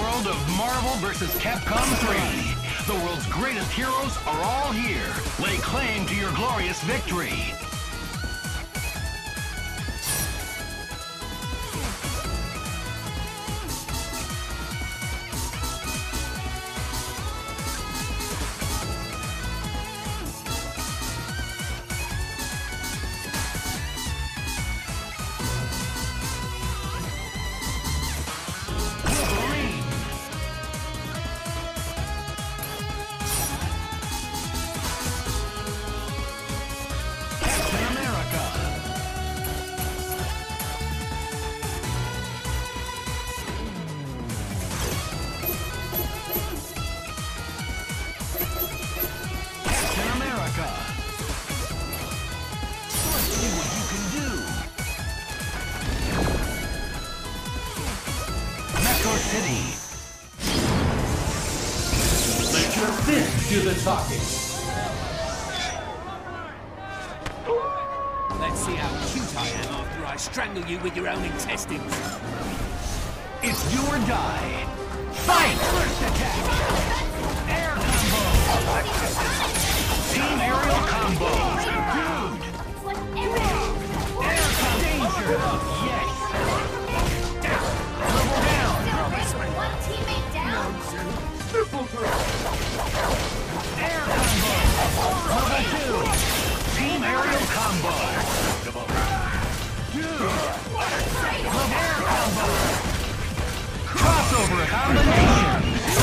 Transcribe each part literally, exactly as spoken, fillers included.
world of Marvel versus Capcom three. The world's greatest heroes are all here. Lay claim to your glorious victory. Wolverine. Captain America. Captain America. Let's see what you can do. Metro City. Let your fist do the talking. Let's see how cute I am after I strangle you with your own intestines. It's do or die. Fight! First attack! Air combo! Team aerial combo! Dude! Air combo! Danger! Yes! Level down! One teammate down. Air combo! Level two! Team aerial combo! Dude! Level air combo! Crossover combination!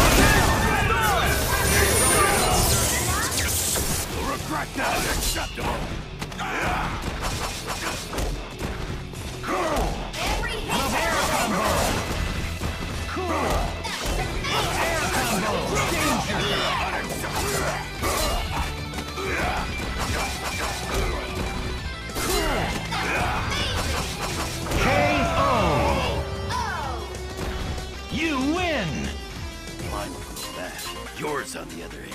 Regret that acceptable. Cool! Every hit Level air combo! Cool! Air combo! Danger! K O! You win! Mine will go back. Yours, on the other hand.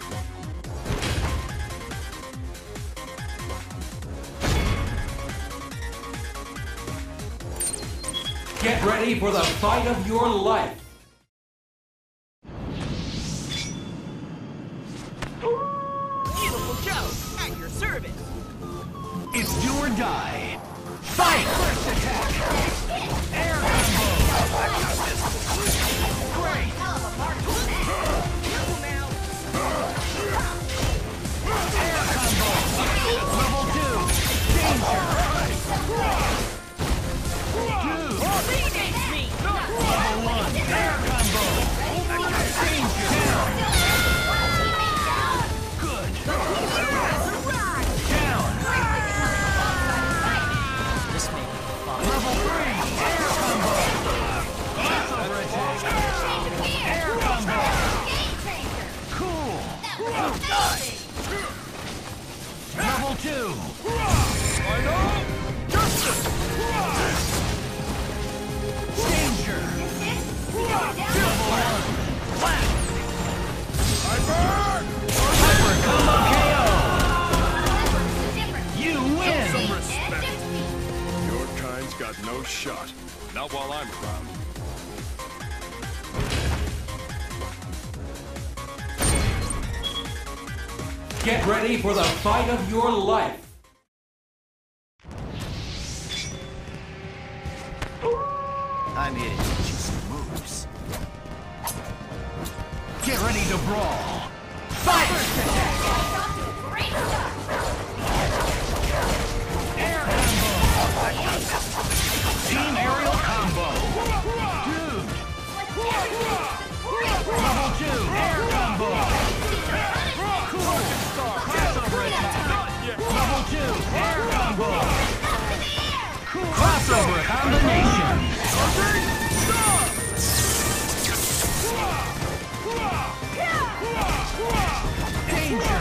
Get ready for the fight of your life. Beautiful Joe, at your service. It's do or die. Fight! First attack! Air combo! Great! Air combo! Level two! Danger! Dude! Level one! Air combo! Danger! Down! Good! Down! Level three! Air combo! Crossover attack! Air combo! Cool! Level two! Danger! Level one! Flat! Hyper combo K O! You win! Your kind's got no shot. Not while I'm around. Get ready for the fight of your life. I'm here to teach you some moves. Get ready to brawl! Fight! Air combo! Team aerial combo! Dude! Level two! Air combo! Cool! Crossover attack! Level two! Air combo! Cool! Crossover combination! Danger!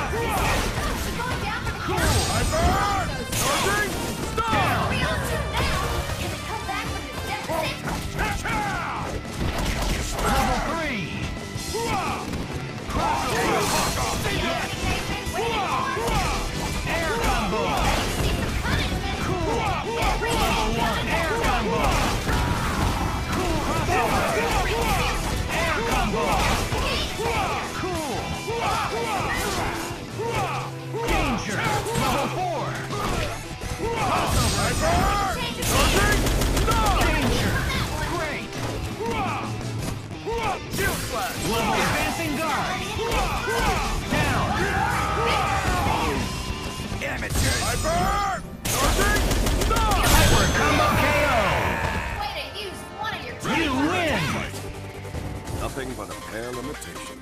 Hyper combo K O! Way to use one of your You win! Nothing but a pale imitation.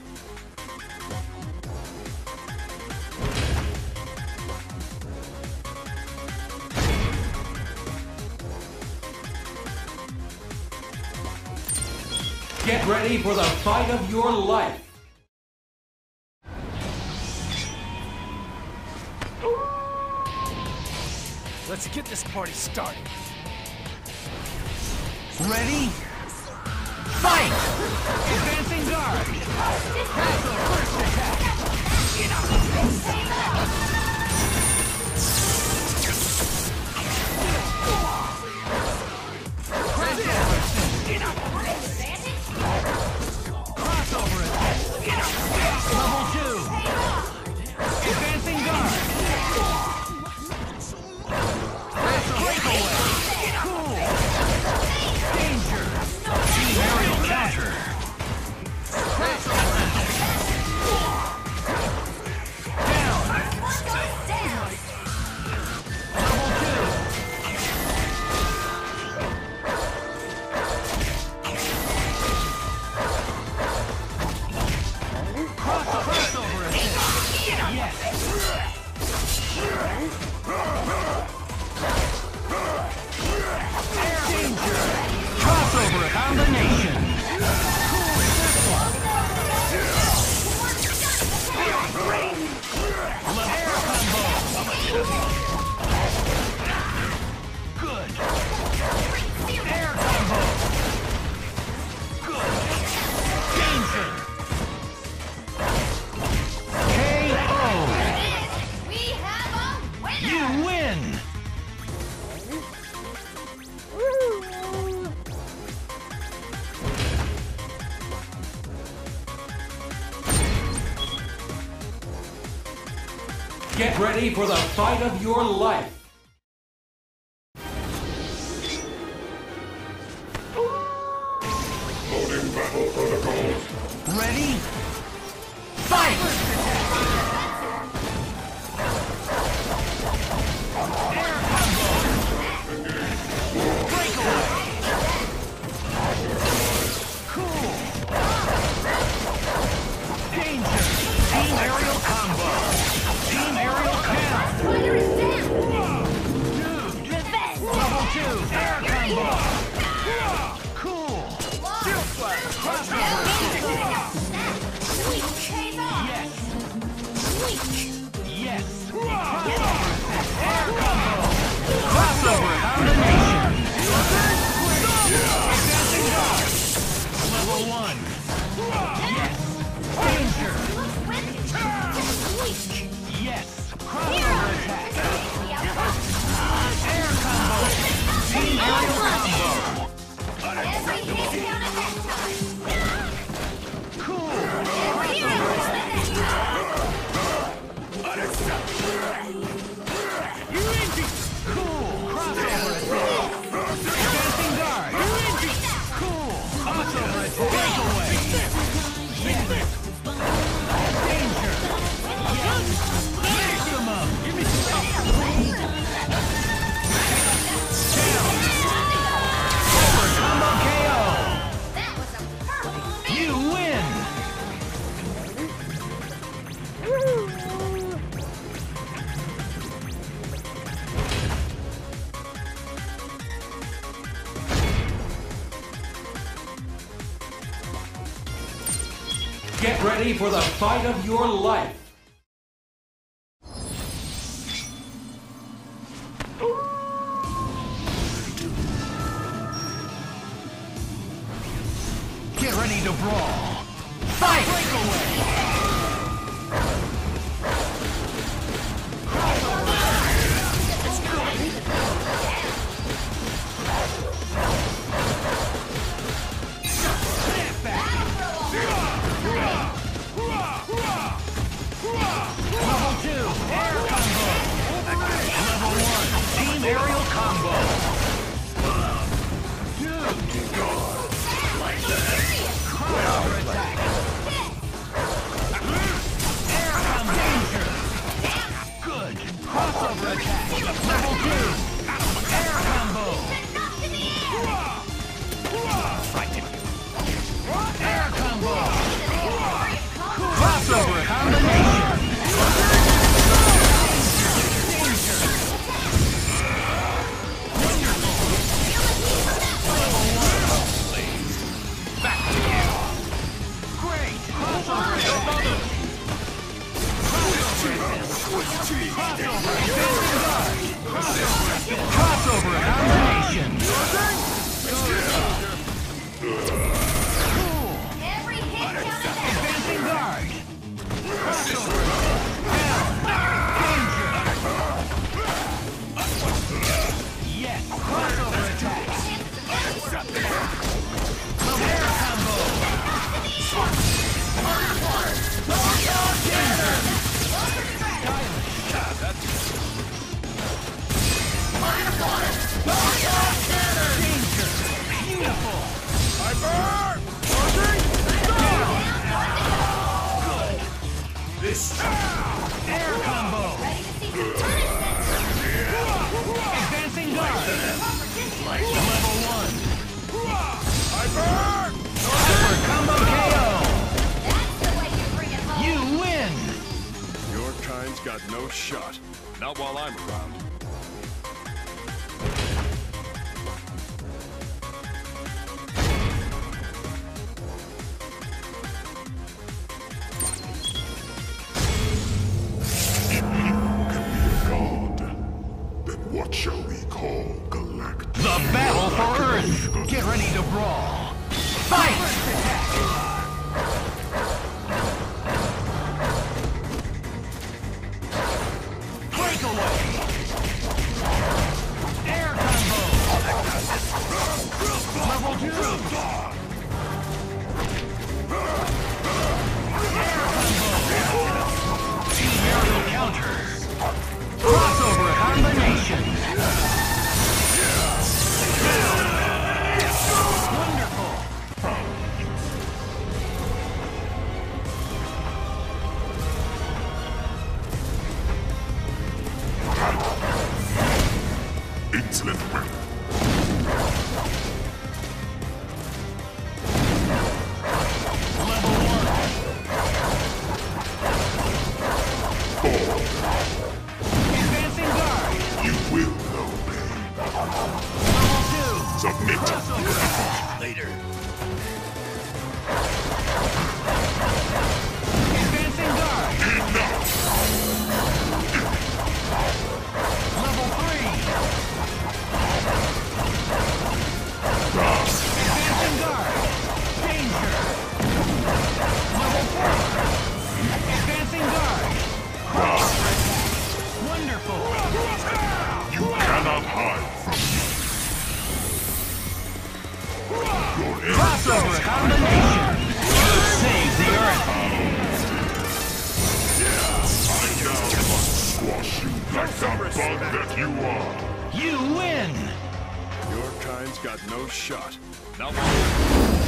Get ready for the fight of your life. Let's get this party started. Ready? Fight! Advancing guard! Castle first attack! Crossover attack! Level two! Advancing guard! Breakaway! Cool! Danger! Team aerial counter! Crossover attack! Down! Level two! Crossover attack! Yes! Danger! Crossover combination! Air combo! Good! Air combo! Good! Danger! K O! We have a winner! You win! Get ready for the fight of your life. Ready? Fight! Air combo! Breakaway! Cool! Danger! Team aerial combo! Team aerial count! Fighter is down! Dude! Revenge! Level two! Air combo! Cool! Crossover! Sweet pays off! Yes! Sweet! Yes! Crossover! Air combo! Crossover combination! Advancing guard! Level one! Yes! Danger! Sweet! Yes! Crossover attack! Air combo! Team aerial combo! Every hit counted that time! Cool! Every hero counted that time! Cool! Crossover attack! Advancing guard! Cool! Crossover attack! Breakaway! Yes! Danger! Yes! Maximum! Give me some! Down! Over combo K O! That was a perfect finish! You win! Get ready for the fight of your life. Get ready to brawl! Fight! Breakaway! Level two, air combo! Level one, team aerial combo! Dude! Crossover attack! Crossover combination. Every hit counts that Advancing guard. Crossover. Yes. Crossover attack. Air combo. Beautiful. I burn! This Air combo. ready to see some punishment. Advancing guard. Level one. I burn! Super combo K O. That's the way you bring it home. You win. Your kind's got no shot. Not while I'm around. What shall we call Galactic? The battle for Earth. Get ready to brawl. Fight. Breakaway. Air combo. Level two. Air combo. Aerial counter. Crossover combination. Wonderful. Excellent work. Level one. Advancing guard. You will obey. Level two. Submit. Crossover attack. later. Advancing guard. Enough. Level three. Advancing guard. Danger. Level four. Advancing guard. Wonderful. You cannot hide from me. Your Crossover combination. Save the Earth. I now must squash you like the bug that you are. You win. Your kind's got no shot. Not while